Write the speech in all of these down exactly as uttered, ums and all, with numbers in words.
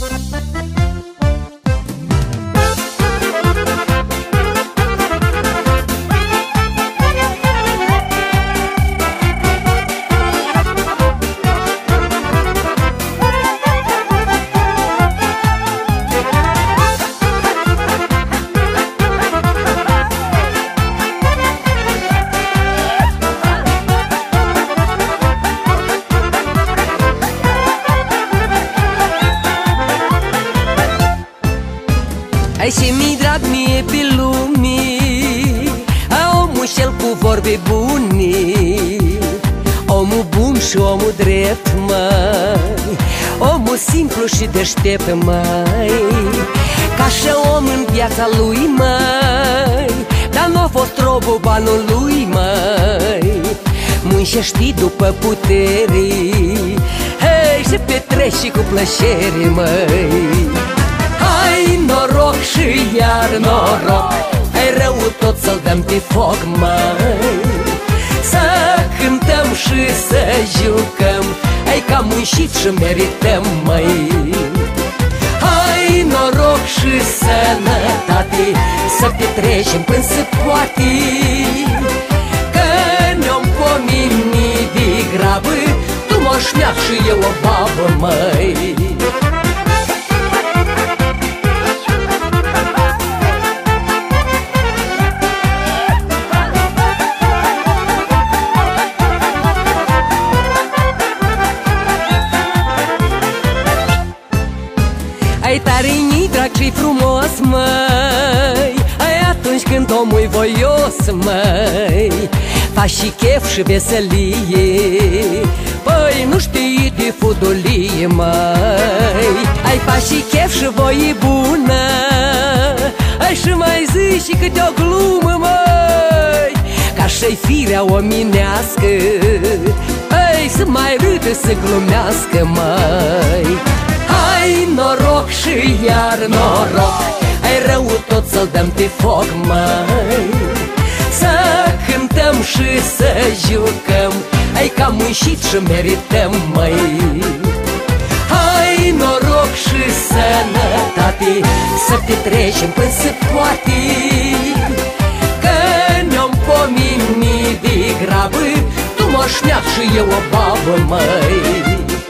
Ai și mi drag mie pe lumii, omul cel cu vorbe bunii, omul bun și omul drept, mai omul simplu și deștept, mai ca și om în viața lui, mai dar n-a fost robul banului, mai muncești după puterii, hei, și petreci și cu plăcere, măi. Hai noroc și iar noroc, ai rău tot să-l dăm pe foc, mai să cântăm și să jucăm, ai că am muncit și merităm, măi. Hai noroc și sănătate, să petrecem până se poate, că ne-om pomeni de grabă, tu moșneac și eu o babă, măi. Ai tare-i drag și frumos, măi, ai atunci când omul-i voios, măi, faci și chef și veselie, păi nu știi de fudulie, măi. Ai faci și chef și voie bună, ai și mai zici și câte o glumă, măi, ca și-i firea omenească, păi să mai râde, să glumească, măi. Hai noroc și iar noroc, ai rău tot să-l dăm pe foc, măi, să cântăm și să jucăm, ai că am muncit și merităm, măi. Hai noroc și sănătate, să petrecem până se poate, că ne-om pomeni de grabă, tu moșneac și eu o babă, măi.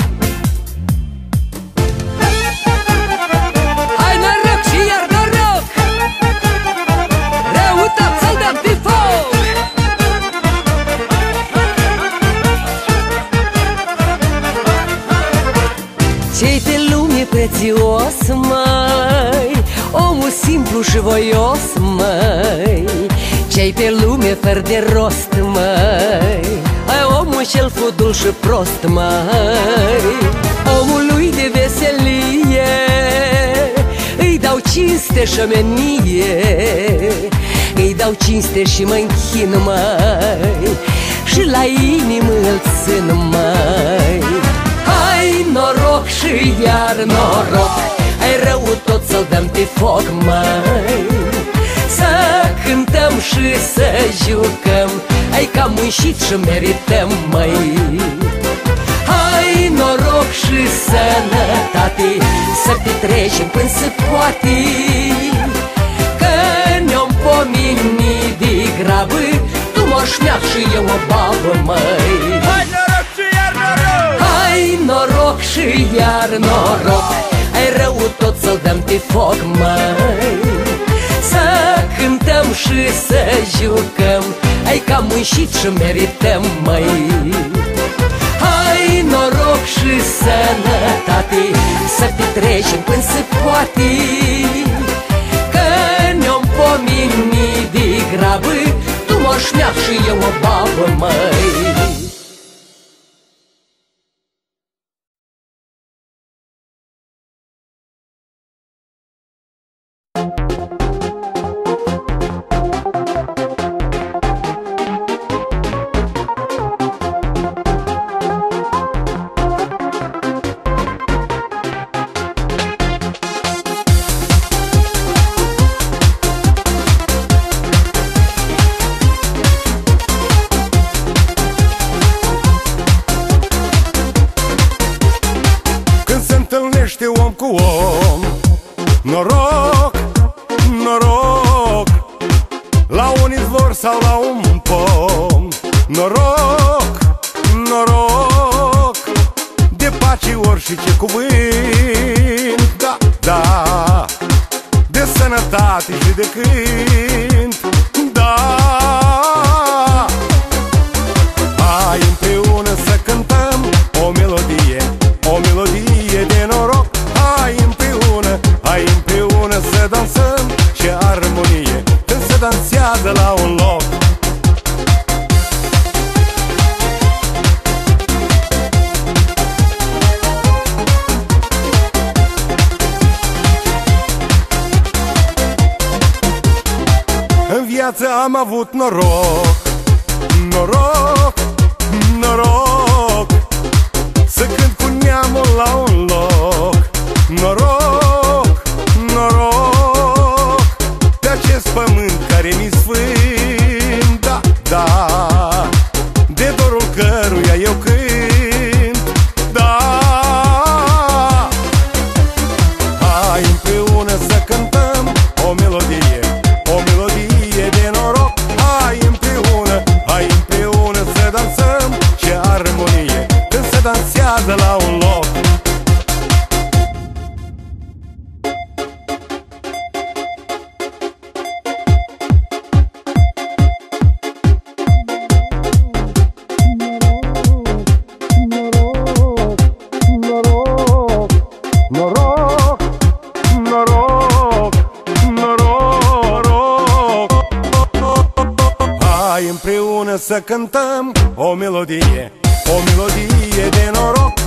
Ce-i pe lume prețios, măi, omul simplu și voios, măi, ce-i pe lume fără de rost, măi, ai omul cel fudul și prost, măi, omului de veselie îi dau cinste și omenie, îi dau cinste și mă închin, măi, și la inimă îl țin, măi. Hai noroc și iar noroc, ai rău tot să-l dăm pe foc, măi, să cântăm și să jucăm, ai că am muncit și merităm, măi. Hai noroc și sănătate, să petrecem până se poate, că ne-om pomeni de grabă, tu moșneac și eu o babă, măi. Hai noroc și iar noroc, hai noroc și iar noroc, ai rău tot să-l dăm pe foc, măi, să cântăm și să jucăm, ai că am muncit și merităm, măi. Hai noroc și sănătate, să petrecem până se poate, că ne-om pomeni de grabă, tu moșneac și eu o babă, măi. cu om. Noroc, noroc, la un izvor sau la un pom. Noroc, noroc, de pace ori și ce cuvânt. Da, da, de sănătate și de cânt. Da, hai împreună să cântăm o melodie, o melodie de noroc. Hai împreună, hai împreună să dansăm, ce armonie când se dansează la un loc. În viață am avut noroc, noroc, noroc, să cânt cu neamul la un loc. Noroc, noroc, pe acest pământ care mi-i sfânt. Da, da, de dorul căruia eu cânt. Da, hai împreună să cântăm o melodie, o melodie de noroc. Hai împreună, hai împreună să dansăm, ce armonie când se dansează la un loc. Noroc, noroc, noroc, hai împreună să cântăm o melodie, o melodie de noroc.